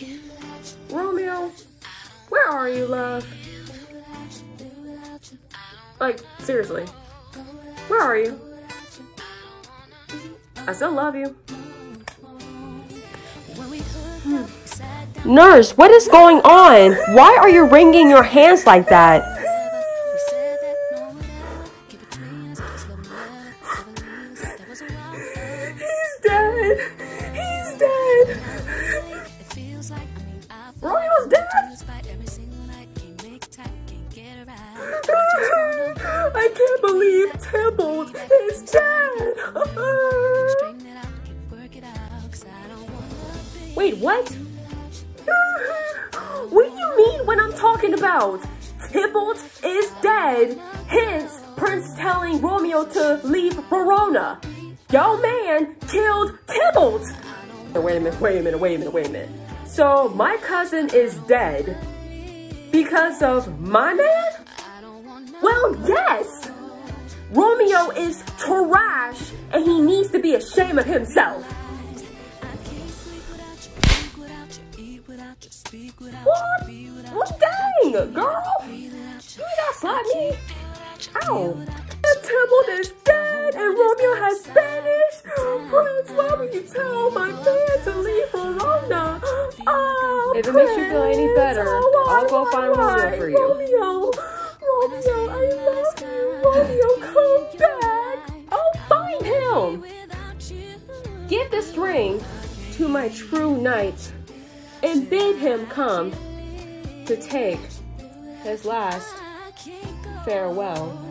Romeo, where are you, love? Like, seriously, where are you? I still love you. Nurse, what is going on? Why are you wringing your hands like that? He's dead. He's dead. Romeo's dead. I can't believe Tybalt is dead. Wait, what? What do you mean when I'm talking about? Tybalt is dead, hence Prince telling Romeo to leave Verona. Your man killed Tybalt. Wait a minute. So my cousin is dead because of my man? Well, yes. Romeo is trash and he needs to be ashamed of himself. What? What dang, girl? You gotta slap me. Ow. Tybalt is dead and Romeo has vanished. Prince, why would you tell my man to leave Verona? Oh, If it makes you feel any better, I'll go find Romeo for you. Romeo, I love you. Romeo, come back. I'll find him. Give this ring to my true knight and bid him come to take his last farewell.